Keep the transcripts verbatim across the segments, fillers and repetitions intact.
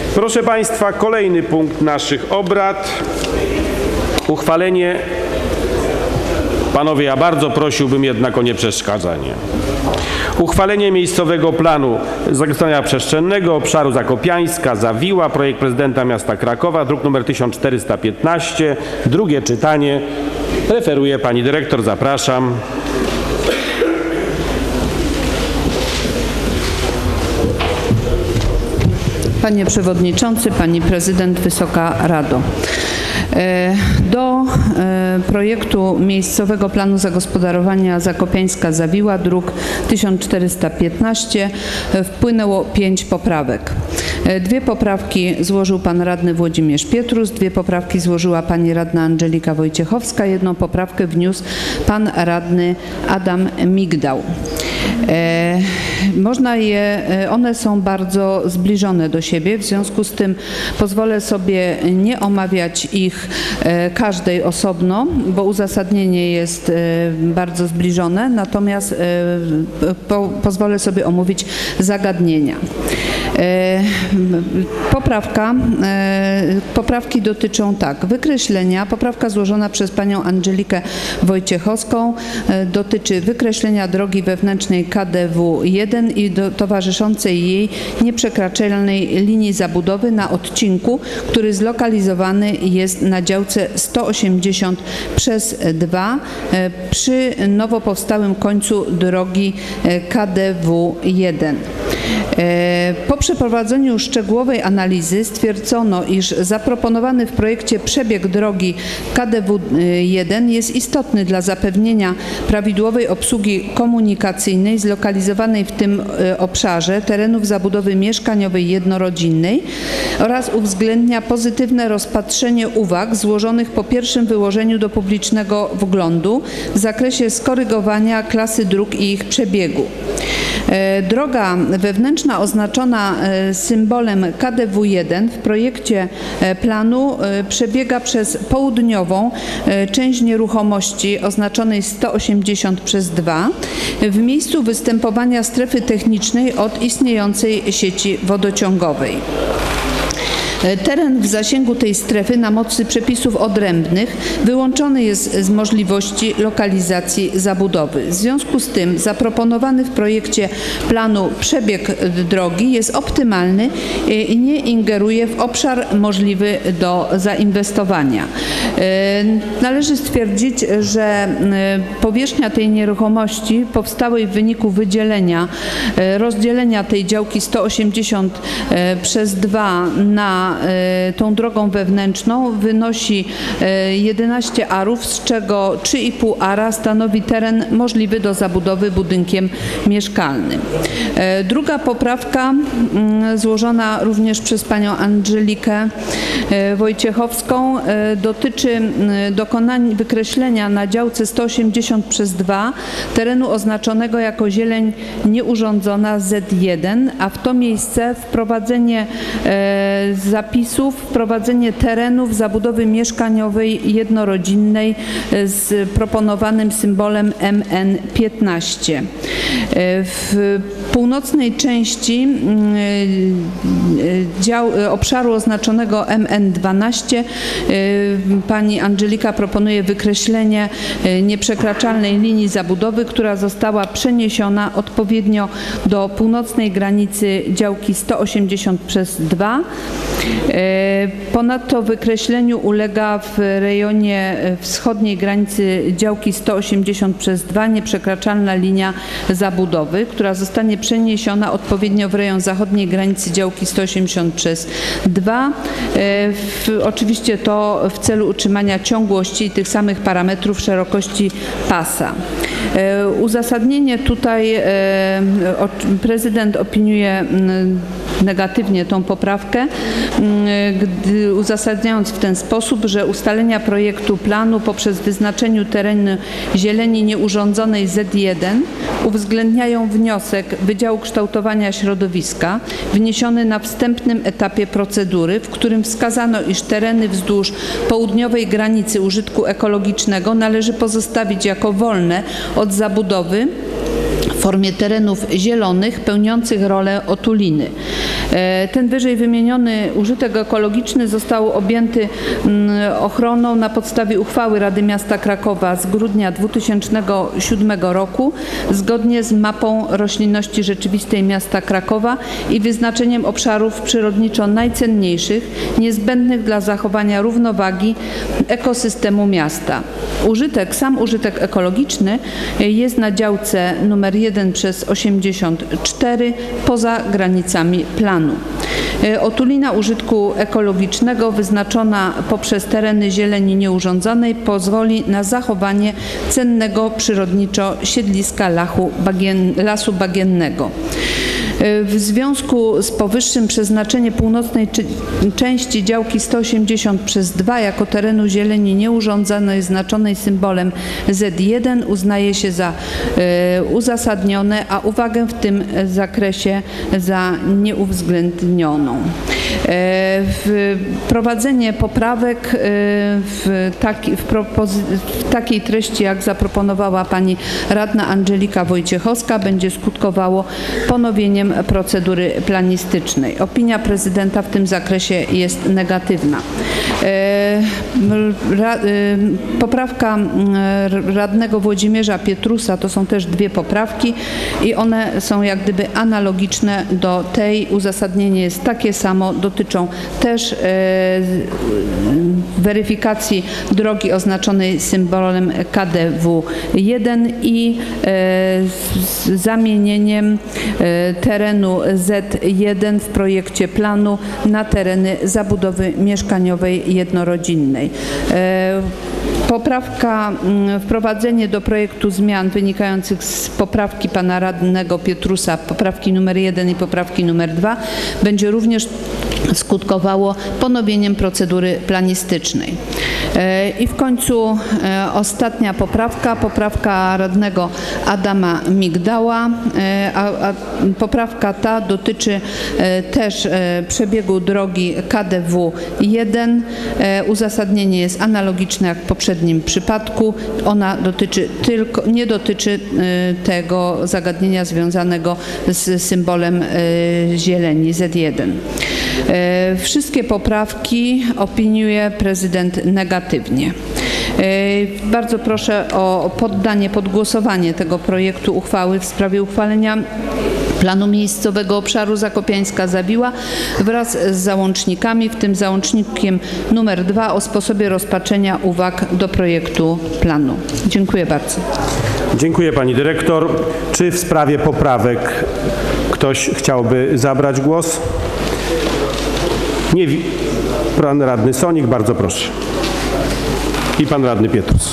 Proszę Państwa, kolejny punkt naszych obrad. Uchwalenie. Panowie, ja bardzo prosiłbym jednak o nieprzeszkadzanie. Uchwalenie miejscowego planu zagospodarowania przestrzennego obszaru Zakopiańska, Zawiła, projekt prezydenta miasta Krakowa, druk nr tysiąc czterysta piętnaście, drugie czytanie. Referuje pani dyrektor, zapraszam. Panie Przewodniczący, Pani Prezydent, Wysoka Rado. Do projektu miejscowego planu zagospodarowania Zakopiańska Zawiła, druk tysiąc czterysta piętnaście, wpłynęło pięć poprawek. Dwie poprawki złożył pan radny Włodzimierz Pietrus, dwie poprawki złożyła pani radna Andżelika Wojciechowska, jedną poprawkę wniósł pan radny Adam Migdał. E, można je, one są bardzo zbliżone do siebie, w związku z tym pozwolę sobie nie omawiać ich e, każdej osobno, bo uzasadnienie jest e, bardzo zbliżone, natomiast e, po, pozwolę sobie omówić zagadnienia. E, poprawka, e, poprawki dotyczą tak, wykreślenia, poprawka złożona przez panią Andżelikę Wojciechowską e, dotyczy wykreślenia drogi wewnętrznej K D W jeden i do, towarzyszącej jej nieprzekraczalnej linii zabudowy na odcinku, który zlokalizowany jest na działce sto osiemdziesiąt przez dwa e, przy nowo powstałym końcu drogi e, K D W jeden. E, po przeprowadzeniu szczegółowej analizy stwierdzono, iż zaproponowany w projekcie przebieg drogi K D W jeden jest istotny dla zapewnienia prawidłowej obsługi komunikacyjnej zlokalizowanej w tym obszarze terenów zabudowy mieszkaniowej jednorodzinnej oraz uwzględnia pozytywne rozpatrzenie uwag złożonych po pierwszym wyłożeniu do publicznego wglądu w zakresie skorygowania klasy dróg i ich przebiegu. Droga wewnętrzna oznaczona symbolem K D W jeden w projekcie planu przebiega przez południową część nieruchomości oznaczonej sto osiemdziesiąt przez dwa w miejscu występowania strefy technicznej od istniejącej sieci wodociągowej. Teren w zasięgu tej strefy na mocy przepisów odrębnych wyłączony jest z możliwości lokalizacji zabudowy. W związku z tym zaproponowany w projekcie planu przebieg drogi jest optymalny i nie ingeruje w obszar możliwy do zainwestowania. Należy stwierdzić, że powierzchnia tej nieruchomości powstałej w wyniku wydzielenia, rozdzielenia tej działki sto osiemdziesiąt przez dwa na tą drogą wewnętrzną wynosi jedenaście arów, z czego trzy i pół ara stanowi teren możliwy do zabudowy budynkiem mieszkalnym. Druga poprawka złożona również przez panią Andżelikę Wojciechowską dotyczy dokonania wykreślenia na działce sto osiemdziesiąt przez dwa terenu oznaczonego jako zieleń nieurządzona Z jeden, a w to miejsce wprowadzenie zapisów, wprowadzenie terenów zabudowy mieszkaniowej jednorodzinnej z proponowanym symbolem M N piętnaście. W północnej części dział, obszaru oznaczonego M N dwanaście pani Andżelika proponuje wykreślenie nieprzekraczalnej linii zabudowy, która została przeniesiona odpowiednio do północnej granicy działki sto osiemdziesiąt przez dwa. Ponadto wykreśleniu ulega w rejonie wschodniej granicy działki sto osiemdziesiąt przez dwa nieprzekraczalna linia zabudowy, która zostanie przeniesiona odpowiednio w rejon zachodniej granicy działki sto osiemdziesiąt przez dwa. W, oczywiście to w celu utrzymania ciągłości i tych samych parametrów szerokości pasa. Uzasadnienie tutaj prezydent opiniuje negatywnie tą poprawkę, gdy uzasadniając w ten sposób, że ustalenia projektu planu poprzez wyznaczeniu terenu zieleni nieurządzonej Z jeden uwzględniają wniosek Wydziału Kształtowania Środowiska wniesiony na wstępnym etapie procedury, w którym wskazano, iż tereny wzdłuż południowej granicy użytku ekologicznego należy pozostawić jako wolne od zabudowy w formie terenów zielonych pełniących rolę otuliny. Ten wyżej wymieniony użytek ekologiczny został objęty ochroną na podstawie uchwały Rady Miasta Krakowa z grudnia dwa tysiące siódmego roku zgodnie z mapą roślinności rzeczywistej miasta Krakowa i wyznaczeniem obszarów przyrodniczo najcenniejszych, niezbędnych dla zachowania równowagi ekosystemu miasta. Użytek, sam użytek ekologiczny jest na działce numer jeden przez osiemdziesiąt cztery poza granicami planu. Otulina użytku ekologicznego wyznaczona poprzez tereny zieleni nieurządzonej pozwoli na zachowanie cennego przyrodniczo siedliska lachu bagien, lasu bagiennego. W związku z powyższym przeznaczenie północnej części działki sto osiemdziesiąt przez dwa jako terenu zieleni nieurządzonej znaczonej symbolem Z jeden uznaje się za y, uzasadnione, a uwagę w tym zakresie za nieuwzględnioną. Wprowadzenie poprawek w, taki, w, w takiej treści, jak zaproponowała pani radna Andżelika Wojciechowska, będzie skutkowało ponowieniem procedury planistycznej. Opinia prezydenta w tym zakresie jest negatywna. Poprawka radnego Włodzimierza Pietrusa to są też dwie poprawki i one są jak gdyby analogiczne do tej. Uzasadnienie jest takie samo, dotyczą też weryfikacji drogi oznaczonej symbolem K D W jeden i zamienieniem terenu Z jeden w projekcie planu na tereny zabudowy mieszkaniowej jednorodzinnej. Poprawka, wprowadzenie do projektu zmian wynikających z poprawki pana radnego Pietrusa, poprawki numer jeden i poprawki numer dwa, będzie również skutkowało ponowieniem procedury planistycznej. I w końcu ostatnia poprawka, poprawka radnego Adama Migdała. A, a poprawka ta dotyczy też przebiegu drogi K D W jeden. Uzasadnienie jest analogiczne jak w poprzednim przypadku. Ona dotyczy tylko, nie dotyczy tego zagadnienia związanego z symbolem zieleni Z jeden. Wszystkie poprawki opiniuje prezydent negatywnie. Bardzo proszę o poddanie pod głosowanie tego projektu uchwały w sprawie uchwalenia planu miejscowego obszaru Zakopiańska-Zawiła wraz z załącznikami, w tym załącznikiem numer dwa o sposobie rozpatrzenia uwag do projektu planu. Dziękuję bardzo. Dziękuję pani dyrektor. Czy w sprawie poprawek ktoś chciałby zabrać głos? Nie, pan radny Sonik, bardzo proszę. I pan radny Pietrus.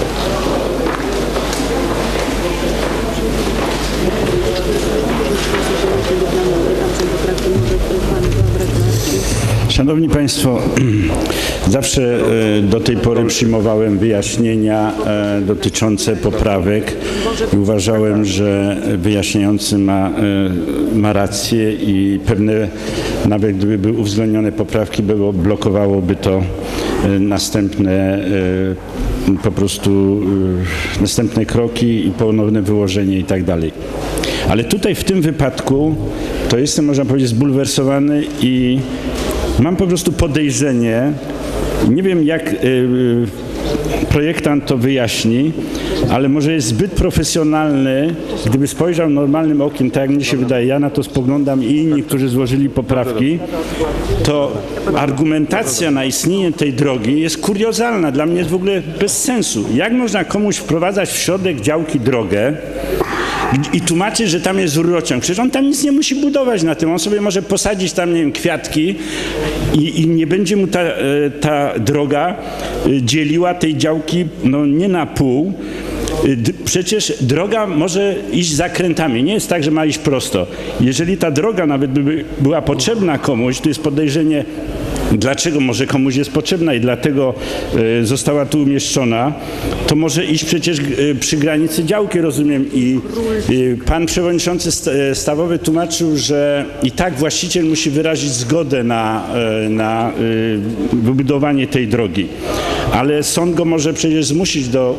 Szanowni Państwo, zawsze do tej pory przyjmowałem wyjaśnienia dotyczące poprawek i uważałem, że wyjaśniający ma, ma rację i pewne, nawet gdyby były uwzględnione poprawki, było, blokowałoby to następne po prostu następne kroki i ponowne wyłożenie i tak dalej. Ale tutaj w tym wypadku to jestem, można powiedzieć, zbulwersowany i mam po prostu podejrzenie, nie wiem jak y, projektant to wyjaśni, ale może jest zbyt profesjonalny, gdyby spojrzał normalnym okiem, tak jak mi się wydaje, ja na to spoglądam i inni, którzy złożyli poprawki, to argumentacja na istnienie tej drogi jest kuriozalna, dla mnie jest w ogóle bez sensu. Jak można komuś wprowadzać w środek działki drogę i tłumaczy, że tam jest rurociąg. Przecież on tam nic nie musi budować na tym. On sobie może posadzić tam, nie wiem, kwiatki i, i nie będzie mu ta, ta droga dzieliła tej działki no, nie na pół. Przecież droga może iść zakrętami. Nie jest tak, że ma iść prosto. Jeżeli ta droga nawet by była potrzebna komuś, to jest podejrzenie, dlaczego może komuś jest potrzebna i dlatego y, została tu umieszczona, to może iść przecież y, przy granicy działki, rozumiem. I y, pan przewodniczący st Stawowy tłumaczył, że i tak właściciel musi wyrazić zgodę na, y, na y, wybudowanie tej drogi. ale sąd go może przecież zmusić do,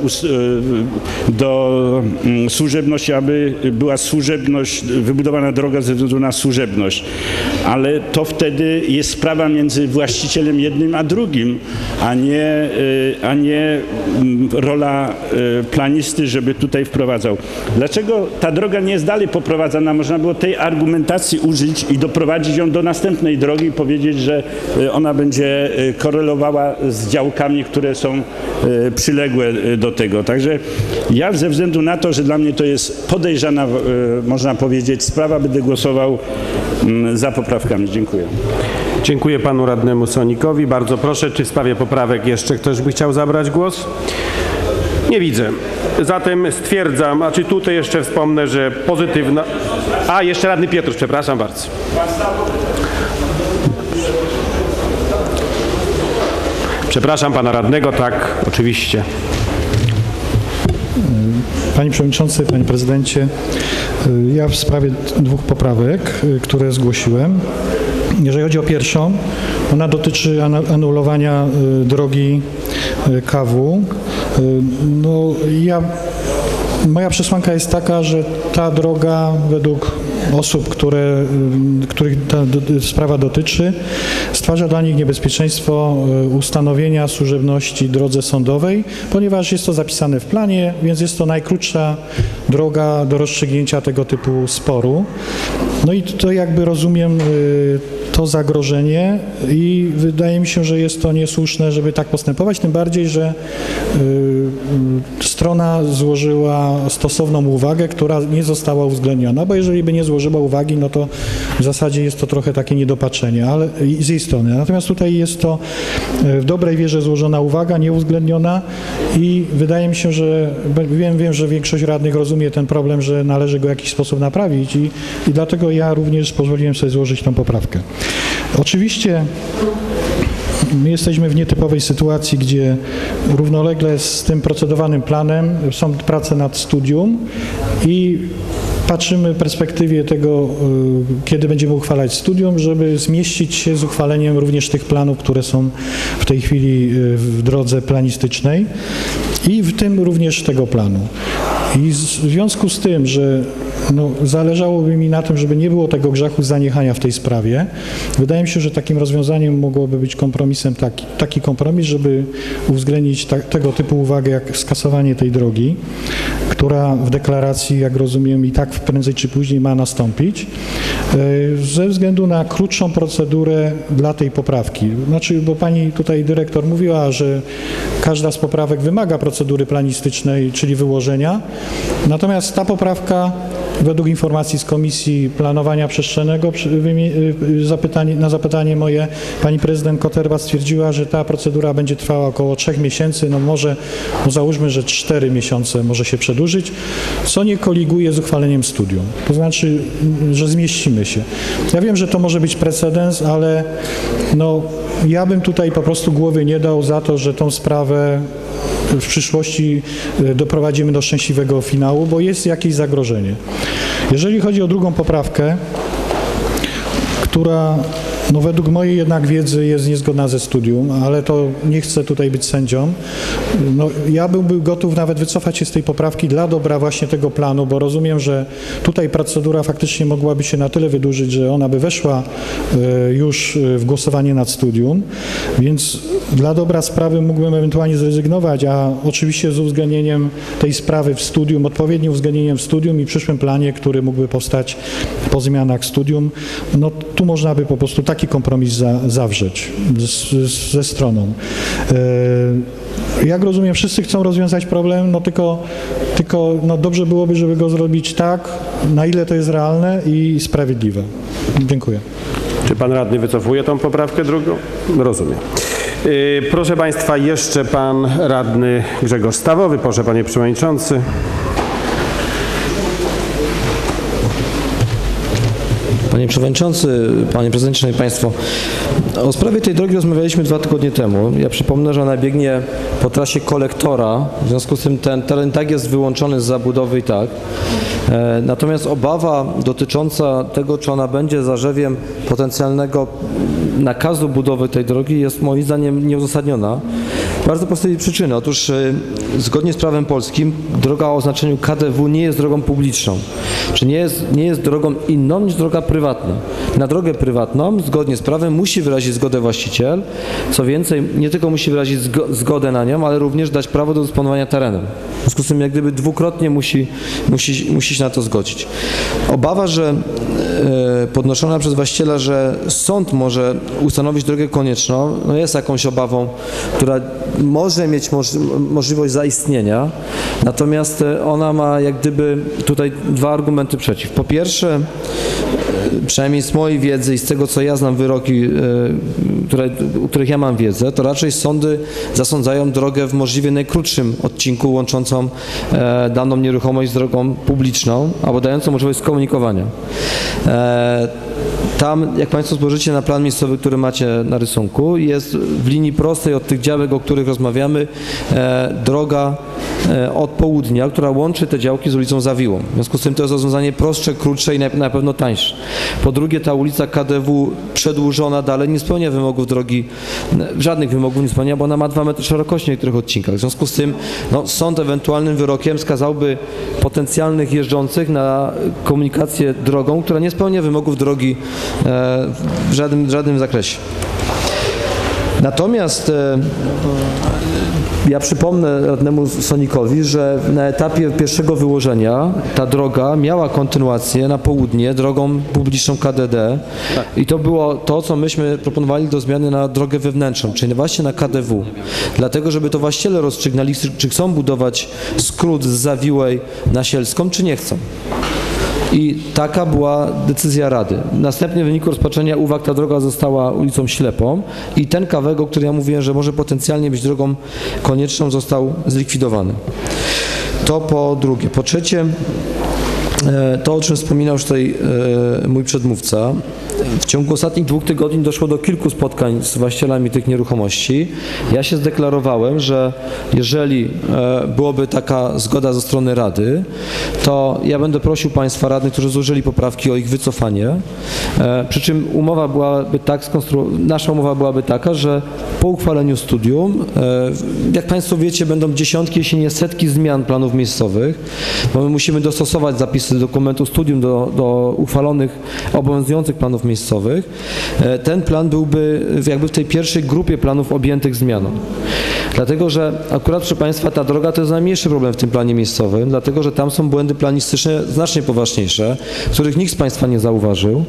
do służebności, aby była służebność, wybudowana droga ze względu na służebność. Ale to wtedy jest sprawa między właścicielem jednym a drugim, a nie, a nie rola planisty, żeby tutaj wprowadzał. Dlaczego ta droga nie jest dalej poprowadzana? Można było tej argumentacji użyć i doprowadzić ją do następnej drogi i powiedzieć, że ona będzie korelowała z działkami, które są przyległe do tego. Także ja ze względu na to, że dla mnie to jest podejrzana, można powiedzieć, sprawa, będę głosował za poprawkami. Dziękuję. Dziękuję panu radnemu Sonikowi. Bardzo proszę, czy w sprawie poprawek jeszcze ktoś by chciał zabrać głos? Nie widzę. Zatem stwierdzam, a czy tutaj jeszcze wspomnę, że pozytywna... A, jeszcze radny Pietrusz, przepraszam bardzo. Przepraszam pana radnego, tak, oczywiście. Panie Przewodniczący, Panie Prezydencie, ja w sprawie dwóch poprawek, które zgłosiłem. Jeżeli chodzi o pierwszą, ona dotyczy anulowania drogi K W. No, ja, moja przesłanka jest taka, że ta droga według osób, które, których ta sprawa dotyczy, stwarza dla nich niebezpieczeństwo ustanowienia służebności drodze sądowej, ponieważ jest to zapisane w planie, więc jest to najkrótsza droga do rozstrzygnięcia tego typu sporu. No i to jakby rozumiem to zagrożenie i wydaje mi się, że jest to niesłuszne, żeby tak postępować, tym bardziej, że strona złożyła stosowną uwagę, która nie została uwzględniona, bo jeżeli by nie złożyła uwagi, no to w zasadzie jest to trochę takie niedopatrzenie, ale z jej strony. Natomiast tutaj jest to w dobrej wierze złożona uwaga, nieuwzględniona i wydaje mi się, że wiem, wiem, że większość radnych rozumie ten problem, że należy go w jakiś sposób naprawić i, i dlatego ja również pozwoliłem sobie złożyć tą poprawkę. Oczywiście my jesteśmy w nietypowej sytuacji, gdzie równolegle z tym procedowanym planem są prace nad studium i patrzymy w perspektywie tego, kiedy będziemy uchwalać studium, żeby zmieścić się z uchwaleniem również tych planów, które są w tej chwili w drodze planistycznej i w tym również tego planu. I w związku z tym, że no, zależałoby mi na tym, żeby nie było tego grzechu zaniechania w tej sprawie, wydaje mi się, że takim rozwiązaniem mogłoby być kompromisem taki, taki kompromis, żeby uwzględnić ta, tego typu uwagę jak skasowanie tej drogi, która w deklaracji, jak rozumiem, i tak prędzej czy później ma nastąpić, ze względu na krótszą procedurę dla tej poprawki. Znaczy, bo pani tutaj dyrektor mówiła, że każda z poprawek wymaga procedury planistycznej, czyli wyłożenia, natomiast ta poprawka według informacji z Komisji Planowania Przestrzennego zapytanie, na zapytanie moje pani prezydent Koterwa stwierdziła, że ta procedura będzie trwała około trzech miesięcy, no może no załóżmy, że cztery miesiące może się przedłużyć, co nie koliguje z uchwaleniem studium. To znaczy, że zmieścimy się. Ja wiem, że to może być precedens, ale no, ja bym tutaj po prostu głowy nie dał za to, że tą sprawę w przyszłości doprowadzimy do szczęśliwego finału, bo jest jakieś zagrożenie. Jeżeli chodzi o drugą poprawkę, która no według mojej jednak wiedzy jest niezgodna ze studium, ale to nie chcę tutaj być sędzią. No, ja byłbym gotów nawet wycofać się z tej poprawki dla dobra właśnie tego planu, bo rozumiem, że tutaj procedura faktycznie mogłaby się na tyle wydłużyć, że ona by weszła już w głosowanie nad studium, więc dla dobra sprawy mógłbym ewentualnie zrezygnować, a oczywiście z uwzględnieniem tej sprawy w studium, odpowiednim uwzględnieniem w studium i przyszłym planie, który mógłby powstać po zmianach studium, no tu można by po prostu taki kompromis za, zawrzeć z, z, ze stroną. E, jak rozumiem, wszyscy chcą rozwiązać problem, no tylko, tylko no dobrze byłoby, żeby go zrobić tak, na ile to jest realne i sprawiedliwe. Dziękuję. Czy pan radny wycofuje tą poprawkę drugą? Rozumiem. Yy, proszę państwa, jeszcze pan radny Grzegorz Stawowy. Proszę, panie przewodniczący. Panie Przewodniczący, Panie Prezydencie, Szanowni Państwo, o sprawie tej drogi rozmawialiśmy dwa tygodnie temu. Ja przypomnę, że ona biegnie po trasie kolektora, w związku z tym ten teren tak jest wyłączony z zabudowy i tak. Natomiast obawa dotycząca tego, czy ona będzie zarzewiem potencjalnego nakazu budowy tej drogi jest moim zdaniem nieuzasadniona. Bardzo prostej przyczyny. Otóż y, zgodnie z prawem polskim droga o oznaczeniu K D W nie jest drogą publiczną, czy nie jest, nie jest drogą inną niż droga prywatna. Na drogę prywatną zgodnie z prawem musi wyrazić zgodę właściciel. Co więcej, nie tylko musi wyrazić zgodę na nią, ale również dać prawo do dysponowania terenem. W związku z tym jak gdyby dwukrotnie musi, musi, musi się na to zgodzić. Obawa, że y, podnoszona przez właściciela, że sąd może ustanowić drogę konieczną, no jest jakąś obawą, która może mieć moż, możliwość zaistnienia, natomiast ona ma jak gdyby tutaj dwa argumenty przeciw. Po pierwsze, przynajmniej z mojej wiedzy i z tego, co ja znam wyroki, które, u których ja mam wiedzę, to raczej sądy zasądzają drogę w możliwie najkrótszym odcinku łączącą daną nieruchomość z drogą publiczną, albo dającą możliwość skomunikowania. Tam, jak Państwo spojrzycie na plan miejscowy, który macie na rysunku, jest w linii prostej od tych działek, o których rozmawiamy, e, droga e, od południa, która łączy te działki z ulicą Zawiłą. W związku z tym to jest rozwiązanie prostsze, krótsze i na, na pewno tańsze. Po drugie, ta ulica K D W przedłużona dalej nie spełnia wymogów drogi, żadnych wymogów nie spełnia, bo ona ma dwa metry szerokości na niektórych odcinkach. W związku z tym no, sąd ewentualnym wyrokiem skazałby potencjalnych jeżdżących na komunikację drogą, która nie spełnia wymogów drogi w żadnym, w żadnym zakresie. Natomiast e, ja przypomnę radnemu Sonikowi, że na etapie pierwszego wyłożenia ta droga miała kontynuację na południe drogą publiczną K D D i to było to, co myśmy proponowali do zmiany na drogę wewnętrzną, czyli właśnie na K D W. Dlatego, żeby to właściciele rozstrzygnęli, czy chcą budować skrót z Zawiłej na Sielską, czy nie chcą. I taka była decyzja Rady. Następnie w wyniku rozpatrzenia uwag ta droga została ulicą Ślepą i ten kawałek, o którym ja mówiłem, że może potencjalnie być drogą konieczną, został zlikwidowany. To po drugie. Po trzecie, to, o czym wspominał już tutaj mój przedmówca, w ciągu ostatnich dwóch tygodni doszło do kilku spotkań z właścicielami tych nieruchomości. Ja się zdeklarowałem, że jeżeli byłoby taka zgoda ze strony Rady, to ja będę prosił Państwa radnych, którzy złożyli poprawki, o ich wycofanie. Przy czym umowa byłaby tak skonstruowana, nasza umowa byłaby taka, że po uchwaleniu studium, jak Państwo wiecie, będą dziesiątki, jeśli nie setki zmian planów miejscowych, bo my musimy dostosować zapisy dokumentu studium do, do uchwalonych, obowiązujących planów miejscowych. Ten plan byłby jakby w tej pierwszej grupie planów objętych zmianą. Dlatego, że akurat, proszę Państwa, ta droga to jest najmniejszy problem w tym planie miejscowym, dlatego, że tam są błędy planistyczne znacznie poważniejsze, których nikt z Państwa nie zauważył.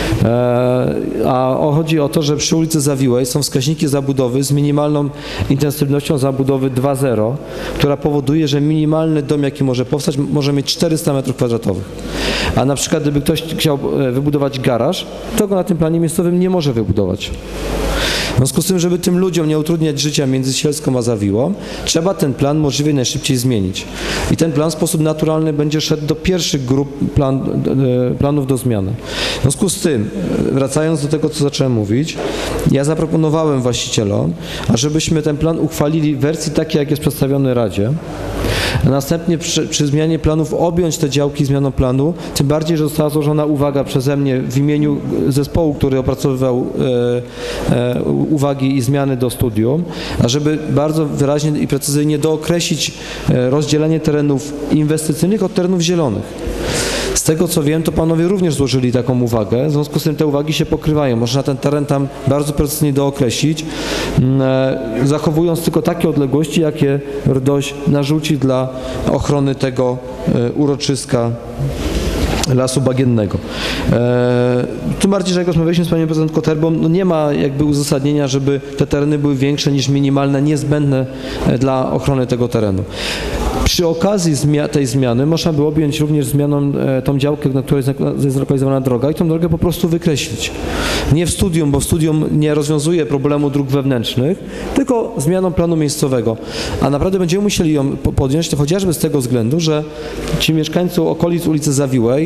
A chodzi o to, że przy ulicy Zawiłej są wskaźniki zabudowy z minimalną intensywnością zabudowy dwa zero, która powoduje, że minimalny dom, jaki może powstać, może mieć czterysta metrów kwadratowych. A na przykład, gdyby ktoś chciał wybudować garaż, to go na tym planie miejscowym nie może wybudować. W związku z tym, żeby tym ludziom nie utrudniać życia między Sielską a Zawiłą, trzeba ten plan możliwie najszybciej zmienić. I ten plan w sposób naturalny będzie szedł do pierwszych grup plan, planów do zmiany. W związku z tym, wracając do tego, co zacząłem mówić, ja zaproponowałem właścicielom, ażebyśmy ten plan uchwalili w wersji takiej, jak jest przedstawiony Radzie, a następnie przy, przy zmianie planów objąć te działki zmianą planu, tym bardziej, że została złożona uwaga przeze mnie w imieniu zespołu, który opracowywał e, e, uwagi i zmiany do studium, ażeby bardzo wyraźnie i precyzyjnie dookreślić e, rozdzielenie terenów inwestycyjnych od terenów zielonych. Z tego, co wiem, to panowie również złożyli taką uwagę, w związku z tym te uwagi się pokrywają. Można ten teren tam bardzo precyzyjnie dookreślić, zachowując tylko takie odległości, jakie R D O Ś narzuci dla ochrony tego uroczyska Lasu Bagiennego. E, tym bardziej, że jak rozmawialiśmy z panią prezydent Koterbą, no nie ma jakby uzasadnienia, żeby te tereny były większe niż minimalne, niezbędne dla ochrony tego terenu. Przy okazji zmia tej zmiany można by objąć również zmianą e, tą działkę, na której jest zlokalizowana droga i tą drogę po prostu wykreślić. Nie w studium, bo w studium nie rozwiązuje problemu dróg wewnętrznych, tylko zmianą planu miejscowego. A naprawdę będziemy musieli ją podjąć, to chociażby z tego względu, że ci mieszkańcy okolic ulicy Zawiłej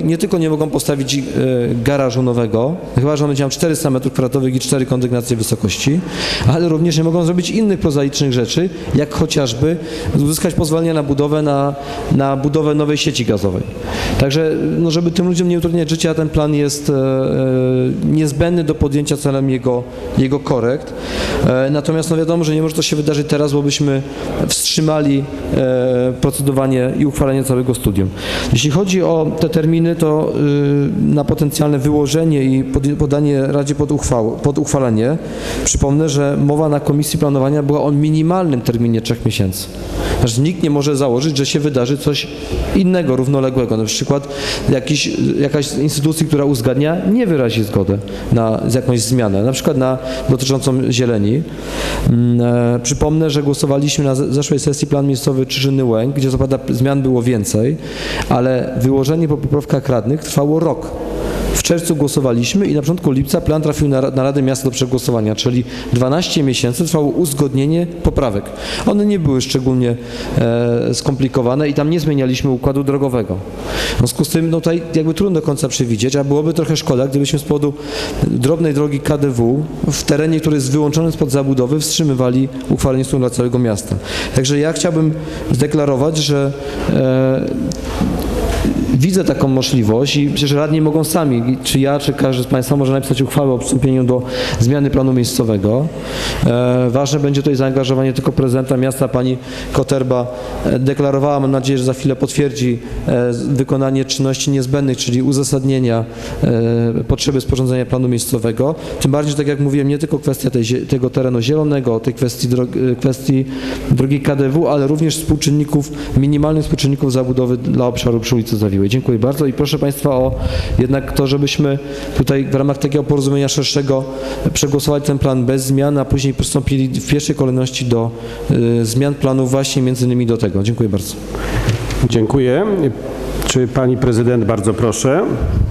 nie tylko nie mogą postawić e, garażu nowego, chyba że on będzie miał czterysta metrów kwadratowych i cztery kondygnacje wysokości, ale również nie mogą zrobić innych prozaicznych rzeczy, jak chociażby uzyskać pozwolenie na budowę, na, na budowę nowej sieci gazowej. Także, no, żeby tym ludziom nie utrudniać życia, ten plan jest e, niezbędny do podjęcia celem jego, jego korekt. E, natomiast no wiadomo, że nie może to się wydarzyć teraz, bo byśmy wstrzymali e, procedowanie i uchwalenie całego studium. Jeśli chodzi o te terminy, to y, na potencjalne wyłożenie i pod, podanie Radzie pod, uchwał, pod uchwalenie, przypomnę, że mowa na Komisji Planowania była o minimalnym terminie trzech miesięcy. Znaczy, nikt nie może założyć, że się wydarzy coś innego, równoległego. Na przykład jakiś, jakaś instytucja, która uzgadnia, nie wyrazi zgody na jakąś zmianę, na przykład na dotyczącą zieleni. E, przypomnę, że głosowaliśmy na zeszłej sesji plan miejscowy Czyżyny-Łęk, gdzie co prawda zmian było więcej, ale wyłożenie po poprawkach radnych trwało rok. W czerwcu głosowaliśmy i na początku lipca plan trafił na, na Radę Miasta do przegłosowania, czyli dwanaście miesięcy trwało uzgodnienie poprawek. One nie były szczególnie e, skomplikowane i tam nie zmienialiśmy układu drogowego. W związku z tym no tutaj jakby trudno do końca przewidzieć, a byłoby trochę szkoda, gdybyśmy z powodu drobnej drogi K D W w terenie, który jest wyłączony spod zabudowy, wstrzymywali uchwalenie studium dla całego miasta. Także ja chciałbym zdeklarować, że e, widzę taką możliwość i przecież radni mogą sami, czy ja, czy każdy z Państwa może napisać uchwałę o przystąpieniu do zmiany planu miejscowego. E, ważne będzie tutaj zaangażowanie tylko prezydenta miasta, pani Koterba e, deklarowała, mam nadzieję, że za chwilę potwierdzi e, wykonanie czynności niezbędnych, czyli uzasadnienia e, potrzeby sporządzenia planu miejscowego. Tym bardziej, że tak jak mówiłem, nie tylko kwestia tej, tego terenu zielonego, tej kwestii, drog, kwestii drogi K D W, ale również współczynników, minimalnych współczynników zabudowy dla obszaru przy ulicy Zawiłej. Dziękuję bardzo i proszę Państwa o jednak to, żebyśmy tutaj w ramach takiego porozumienia szerszego przegłosowali ten plan bez zmian, a później przystąpili w pierwszej kolejności do y, zmian planu właśnie między innymi do tego. Dziękuję bardzo. Dziękuję. Czy Pani Prezydent, bardzo proszę.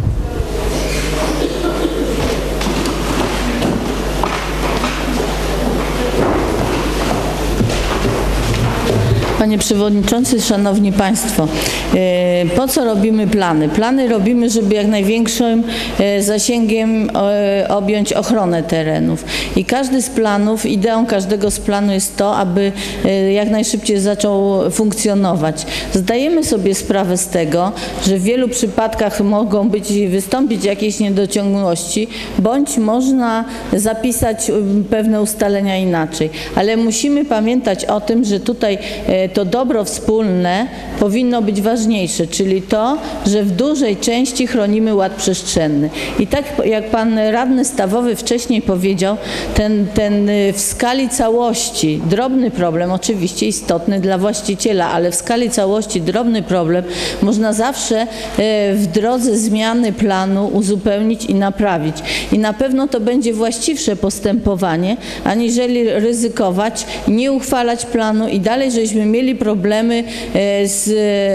Panie Przewodniczący, Szanowni Państwo, po co robimy plany? Plany robimy, żeby jak największym zasięgiem objąć ochronę terenów. I każdy z planów, ideą każdego z planów jest to, aby jak najszybciej zaczął funkcjonować. Zdajemy sobie sprawę z tego, że w wielu przypadkach mogą być, wystąpić jakieś niedociągłości, bądź można zapisać pewne ustalenia inaczej. Ale musimy pamiętać o tym, że tutaj to dobro wspólne powinno być ważniejsze, czyli to, że w dużej części chronimy ład przestrzenny. I tak jak Pan Radny Stawowy wcześniej powiedział, ten, ten w skali całości drobny problem, oczywiście istotny dla właściciela, ale w skali całości drobny problem można zawsze w drodze zmiany planu uzupełnić i naprawić. I na pewno to będzie właściwsze postępowanie, aniżeli ryzykować, nie uchwalać planu i dalej, żeśmy mieli problemy z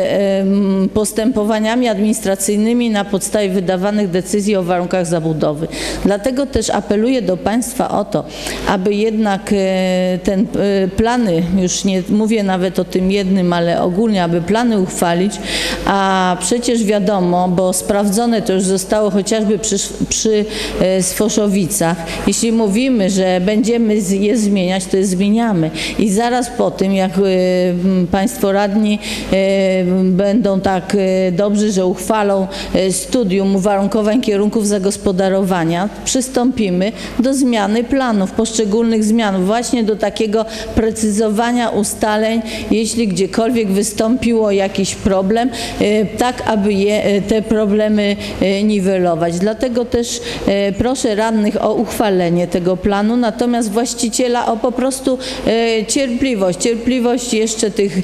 postępowaniami administracyjnymi na podstawie wydawanych decyzji o warunkach zabudowy. Dlatego też apeluję do Państwa o to, aby jednak ten plany, już nie mówię nawet o tym jednym, ale ogólnie, aby plany uchwalić, a przecież wiadomo, bo sprawdzone to już zostało chociażby przy, przy Sfoszowicach, jeśli mówimy, że będziemy je zmieniać, to je zmieniamy. I zaraz po tym, jak Państwo radni będą tak dobrzy, że uchwalą studium uwarunkowań kierunków zagospodarowania, przystąpimy do zmiany planów, poszczególnych zmian, właśnie do takiego precyzowania ustaleń, jeśli gdziekolwiek wystąpiło jakiś problem, tak aby je, te problemy niwelować. Dlatego też proszę radnych o uchwalenie tego planu, natomiast właściciela o po prostu cierpliwość, cierpliwość jeszcze tych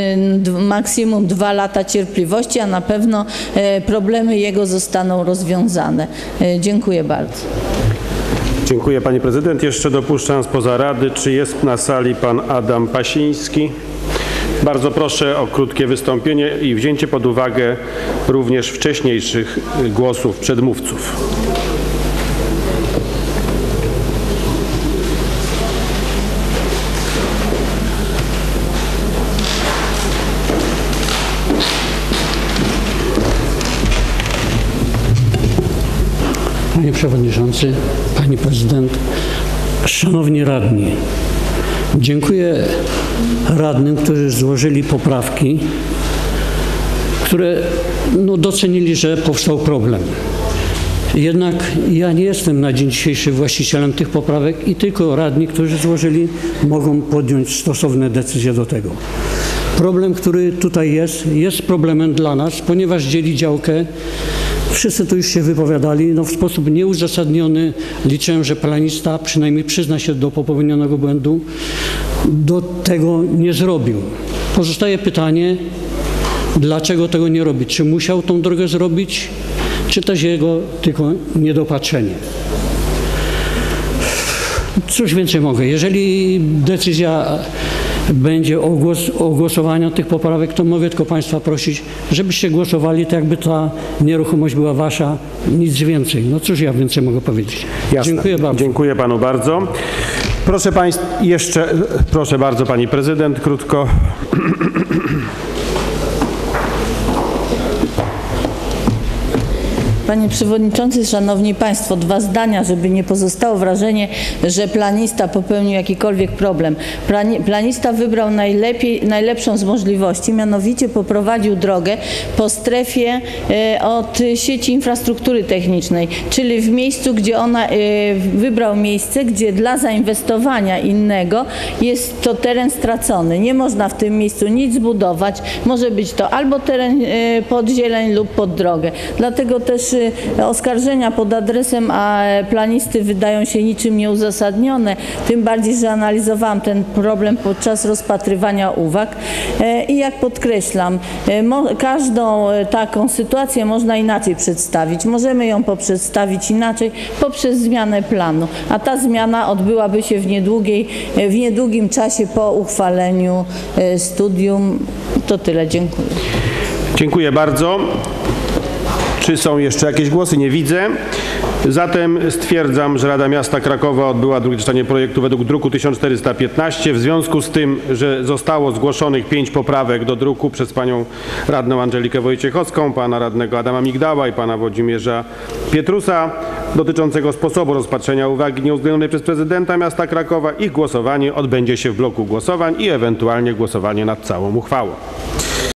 maksimum dwa lata cierpliwości, a na pewno problemy jego zostaną rozwiązane. Dziękuję bardzo. Dziękuję Pani Prezydent. Jeszcze dopuszczam spoza Rady, czy jest na sali Pan Adam Pasiński? Bardzo proszę o krótkie wystąpienie i wzięcie pod uwagę również wcześniejszych głosów przedmówców. Panie Przewodniczący, Pani Prezydent, Szanowni Radni. Dziękuję radnym, którzy złożyli poprawki, które no, docenili, że powstał problem. Jednak ja nie jestem na dzień dzisiejszy właścicielem tych poprawek i tylko radni, którzy złożyli, mogą podjąć stosowne decyzje do tego. Problem, który tutaj jest, jest problemem dla nas, ponieważ dzieli działkę. Wszyscy tu już się wypowiadali, no w sposób nieuzasadniony. Liczę, że planista przynajmniej przyzna się do popełnionego błędu. Do tego nie zrobił. Pozostaje pytanie, dlaczego tego nie robi? Czy musiał tą drogę zrobić, czy też jego tylko niedopatrzenie? Cóż więcej mogę. Jeżeli decyzja będzie o, głos, o głosowaniu tych poprawek, to mogę tylko Państwa prosić, żebyście głosowali tak, jakby ta nieruchomość była Wasza, nic więcej. No cóż ja więcej mogę powiedzieć. Jasne. Dziękuję bardzo. Dziękuję Panu bardzo. Proszę Państwa, jeszcze, proszę bardzo Pani Prezydent, krótko. Panie Przewodniczący, Szanowni Państwo, dwa zdania, żeby nie pozostało wrażenie, że planista popełnił jakikolwiek problem. Plani, planista wybrał najlepiej, najlepszą z możliwości, mianowicie poprowadził drogę po strefie e, od sieci infrastruktury technicznej, czyli w miejscu, gdzie ona e, wybrał miejsce, gdzie dla zainwestowania innego jest to teren stracony. Nie można w tym miejscu nic zbudować. Może być to albo teren e, pod zieleń lub pod drogę. Dlatego też oskarżenia pod adresem a planisty wydają się niczym nieuzasadnione, tym bardziej, że analizowałam ten problem podczas rozpatrywania uwag i jak podkreślam, każdą taką sytuację można inaczej przedstawić. Możemy ją przedstawić inaczej poprzez zmianę planu, a ta zmiana odbyłaby się w, niedługiej, w niedługim czasie po uchwaleniu studium. To tyle. Dziękuję. Dziękuję bardzo. Czy są jeszcze jakieś głosy? Nie widzę. Zatem stwierdzam, że Rada Miasta Krakowa odbyła drugie czytanie projektu według druku tysiąc czterysta piętnaście. W związku z tym, że zostało zgłoszonych pięć poprawek do druku przez panią radną Andżelikę Wojciechowską, pana radnego Adama Migdała i pana Włodzimierza Pietrusa dotyczącego sposobu rozpatrzenia uwagi nieuwzględnionej przez prezydenta miasta Krakowa, ich głosowanie odbędzie się w bloku głosowań i ewentualnie głosowanie nad całą uchwałą.